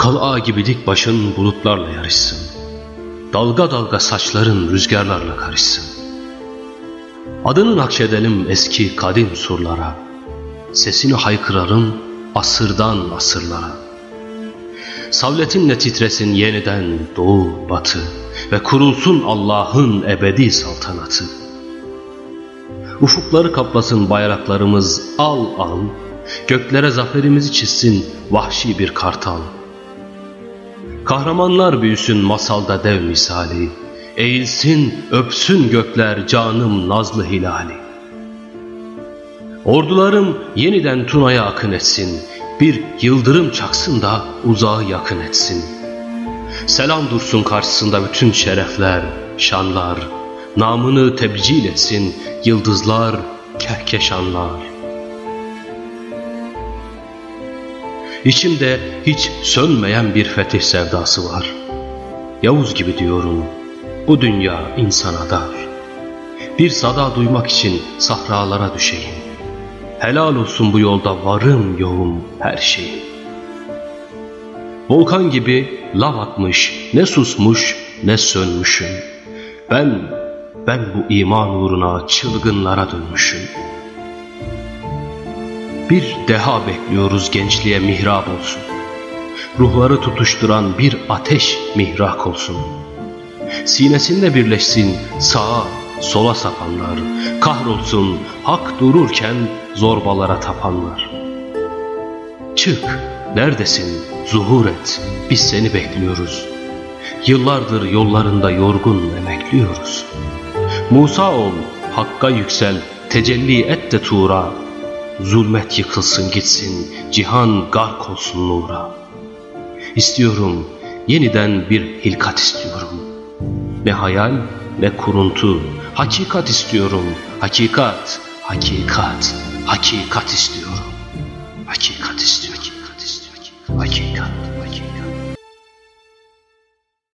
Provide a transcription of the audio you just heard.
Kalağa gibi dik başın bulutlarla yarışsın. Dalga dalga saçların rüzgarlarla karışsın. Adını nakşedelim eski kadim surlara. Sesini haykırarım asırdan asırlara. Savletinle titresin yeniden doğu batı ve kurulsun Allah'ın ebedi saltanatı. Ufukları kaplasın bayraklarımız al al, göklere zaferimizi çizsin vahşi bir kartal. Kahramanlar büyüsün masalda dev misali, eğilsin öpsün gökler canım nazlı hilali. Ordularım yeniden Tuna'ya akın etsin, bir yıldırım çaksın da uzağı yakın etsin. Selam dursun karşısında bütün şerefler, şanlar, namını tebcil etsin yıldızlar, kehkeşanlar. İçimde hiç sönmeyen bir fetih sevdası var. Yavuz gibi diyorum, bu dünya insana dar. Bir sada duymak için sahralara düşeyim. Helal olsun bu yolda varım yoğum her şeyim. Volkan gibi lav atmış, ne susmuş ne sönmüşüm. Ben bu iman uğruna çılgınlara dönmüşüm. Bir deha bekliyoruz gençliğe mihrap olsun. Ruhları tutuşturan bir ateş mihrak olsun. Sinesinde birleşsin sağa sola sapanlar. Kahrolsun hak dururken zorbalara tapanlar. Çık, neredesin? Zuhur et, biz seni bekliyoruz. Yıllardır yollarında yorgun emekliyoruz. Musa ol, hakka yüksel, tecelli et de Tuğra. Zulmet yıkılsın gitsin, cihan gark olsun nura. İstiyorum, yeniden bir hilkat istiyorum. Ne hayal ne kuruntu, hakikat istiyorum. Hakikat, hakikat, hakikat istiyorum. Hakikat istiyorum, hakikat istiyorum, hakikat, hakikat.